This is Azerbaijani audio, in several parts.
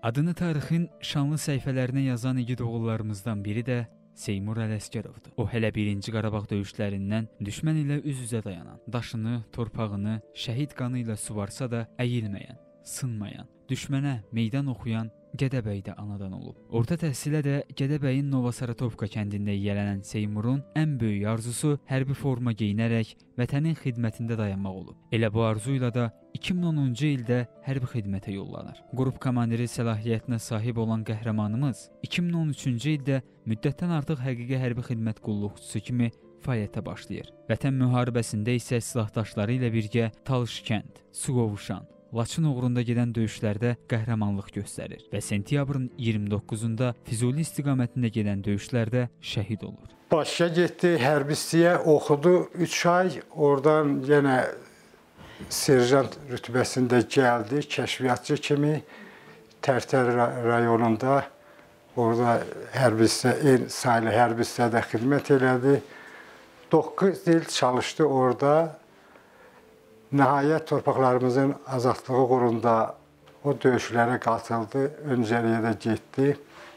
Adını tarixin şanlı səhifələrinə yazan igid oğullarımızdan biri də Seymur Ələsgərovdur. O hələ 1-ci Qarabağ döyüşlərindən düşmən ilə üz-üzə dayanan, daşını, torpağını şəhid qanı ilə suvarsa da əyilməyən, sınmayan, düşmənə meydan oxuyan Gədəbəy də anadan olub. Orta təhsilə də Gədəbəyin Novosaratovka kəndində yiyələnən Seymurun ən böyük arzusu hərbi forma geyinərək vətənin xidmətində dayanmaq olub. Elə bu arzuyla da 2010-cu ildə hərbi xidmətə yollanır. Qrup komandiri səlahiyyətinə sahib olan qəhrəmanımız 2013-cü ildə müddətdən artıq həqiqi hərbi xidmət qulluqçusu kimi fəaliyyətə başlayır. Vətən müharibəsində isə silahdaşları ilə birgə Talış-Kənd, Suqovuşan, Laçın uğrunda gedən döyüşlərdə qəhrəmanlıq göstərir və sentyabrın 29-da Füzuli istiqamətində gedən döyüşlərdə şəhid olur. Bakıya getdi, hərbiçiyə oxudu 3 ay, oradan yenə serjant rütbəsində gəldi, kəşfiyyatçı kimi Tərtər rayonunda orada eyni saylı hərbiçidə xidmət elədi. 9 il çalışdı orada. Nəhayət torpaqlarımızın azadlığı uğrunda o döyüşlərə qatıldı, öncəliyə də getdi.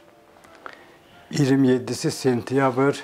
27 sentyabr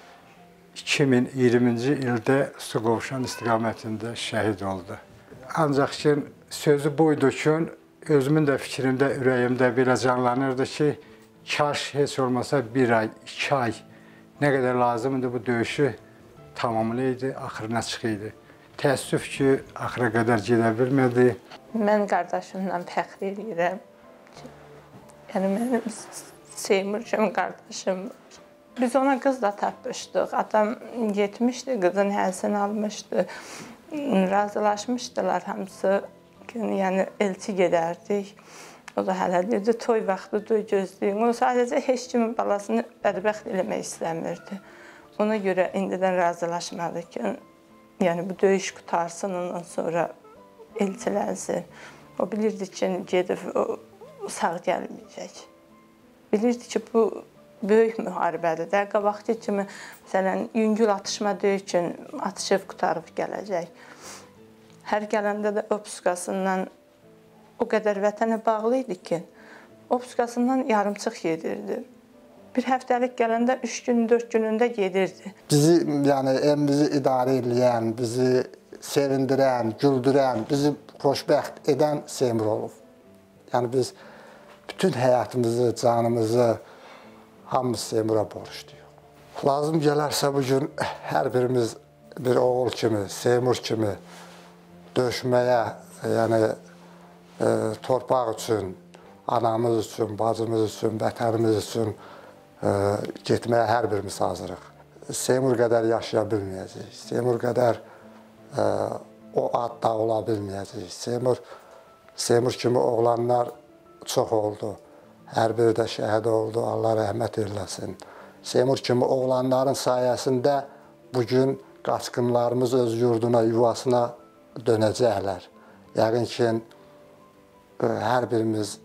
2020-ci ildə Suqovuşan istiqamətində şəhid oldu. Ancaq ki, sözü buydu ki, özümün də fikrimdə, ürəyimdə belə canlanırdı ki, kaş heç olmasa 1 ay, 2 ay nə qədər lazımdır bu döyüşü tamamlaydı, axırına çıxıydı. Təəssüf ki, axıra qədər gedə bilmədi. Mən qardaşımla fəxr edirəm. Yəni, mənim Seymur kimi qardaşım var. Biz ona qız da tapmışdıq. Atam getmişdi, qızın həlsini almışdı. Razılaşmışdılar hamısı. Yəni, elçi gedərdik. O da hələ deyirdi, toy vaxtıdır, gözləyin. O sadəcə heç kimin balasını bədbəxt eləmək istəmirdi. Ona görə indidən razılaşmadı ki, yəni bu döyüş qutarsın, ondan sonra elçilənsin. O bilirdi ki, gedib sağ gəlməyəcək. Bilirdi ki, bu böyük müharibədir də. Qabaqki kimi, məsələn, yüngül atışma döyüşün atışıb qutarıb gələcək. Hər gələndə də obskasından o qədər vətənə bağlı idi ki, obskasından yarımçıq yedirdi. Bir həftəlik gələndə 3 gün, 4 günündə gedirdi. Bizi, yəni evimizi idarə edən, bizi sevindirən, güldürən, bizi xoşbəxt edən Seymur olub. Yəni biz bütün həyatımızı, canımızı hamımız Seymura borçluyuq. Lazım gələrsə bugün hər birimiz bir oğul kimi, Seymur kimi döyüşməyə, yəni torpaq üçün, anamız üçün, bacımız üçün, vətənimiz üçün getməyə hər birimiz hazırıq. Seymur qədər yaşaya bilməyəcəyik. Seymur qədər o adda ola bilməyəcəyik. Seymur kimi oğlanlar çox oldu. Hər biri də şəhid oldu. Allah rəhmət eləsin. Seymur kimi oğlanların sayəsində bugün qaçqınlarımız öz yurduna, yuvasına dönəcəklər. Yəqin ki, hər birimiz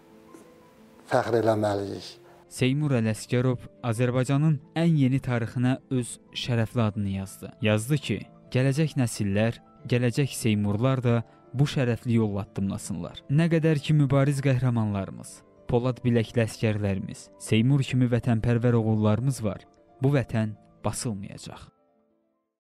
fəxr eləməliyik. Seymur Ələsgərov Azərbaycanın ən yeni tarixinə öz şərəfli adını yazdı. Yazdı ki, gələcək nəsillər, gələcək Seymurlar da bu şərəfli yol addımlasınlar. Nə qədər ki, mübariz qəhrəmanlarımız, Polad biləkli əsgərlərimiz, Seymur kimi vətənpərvər oğullarımız var, bu vətən basılmayacaq.